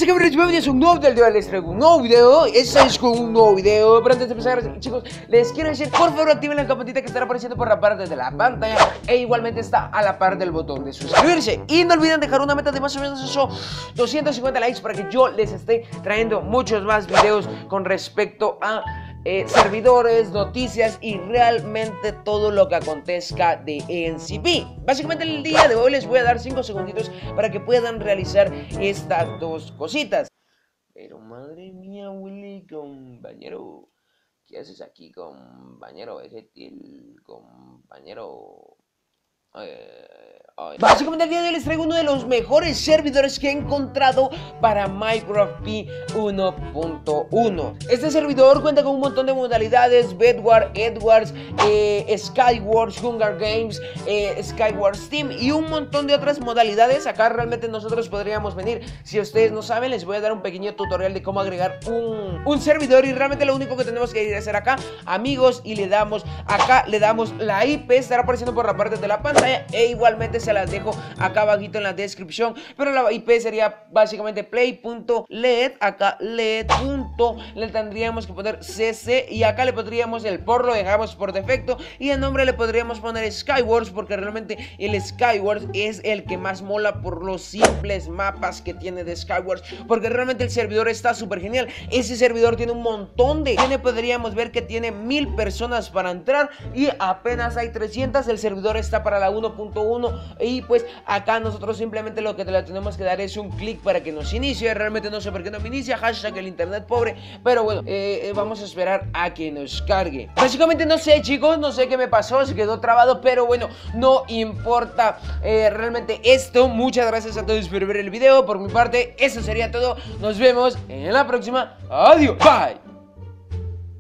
Básicamente bienvenidos a un nuevo video, les traigo un nuevo video. Es con un nuevo video. Pero antes de empezar, chicos, les quiero decir, por favor activen la campanita que estará apareciendo por la parte de la pantalla, e igualmente está a la par del botón de suscribirse. Y no olviden dejar una meta de más o menos eso, 250 likes, para que yo les esté trayendo muchos más videos con respecto a servidores, noticias y realmente todo lo que acontezca de NCP. Básicamente el día de hoy les voy a dar 5 segunditos para que puedan realizar estas dos cositas. Pero madre mía, Willy, compañero, ¿qué haces aquí, compañero? Ejetil, compañero. Básicamente el día de hoy les traigo uno de los mejores servidores que he encontrado para Minecraft P 1.1. Este servidor cuenta con un montón de modalidades: Bedwars, Edwards, Skywars, Hunger Games, Skywars Team y un montón de otras modalidades. Acá realmente nosotros podríamos venir. Si ustedes no saben, les voy a dar un pequeño tutorial de cómo agregar un servidor, y realmente lo único que tenemos que ir a hacer acá, amigos, y le damos acá, le damos la IP, estará apareciendo por la parte de la pantalla, e igualmente se las dejo acá abajito en la descripción. Pero la IP sería básicamente play.led, acá led. Le tendríamos que poner cc, y acá le pondríamos el por, lo dejamos por defecto, y el nombre le podríamos poner Skywars, porque realmente el Skywars es el que más mola por los simples mapas que tiene de Skywars, porque realmente el servidor está súper genial. Ese servidor tiene un montón de... podríamos ver que tiene 1000 personas para entrar y apenas hay 300. El servidor está para la 1.1, y pues acá nosotros simplemente lo que le tenemos que dar es un clic para que nos inicie. Realmente no sé por qué no me inicia, hashtag el internet pobre, pero bueno, vamos a esperar a que nos cargue. Básicamente no sé, chicos, no sé qué me pasó, se quedó trabado, pero bueno, no importa realmente esto. Muchas gracias a todos por ver el video. Por mi parte, eso sería todo. Nos vemos en la próxima. Adiós, bye.